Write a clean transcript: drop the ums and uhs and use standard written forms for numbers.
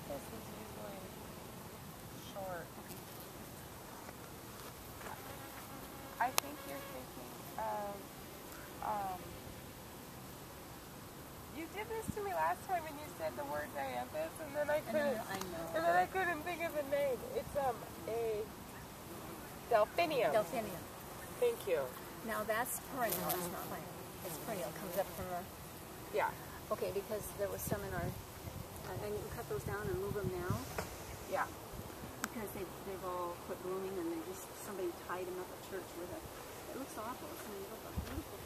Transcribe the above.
this is usually short. I think you're thinking of, you did this to me last time when you said the word dianthus, and then I couldn't think of the name. It's a delphinium. Delphinium. Thank you. Now that's perennial. It's not mine. It's perennial. It comes up from the. Yeah. Okay, because there was some in our. And you can cut those down and move them now. Yeah. Because they've all quit blooming and somebody tied them up at church with a. It looks awful. It's a beautiful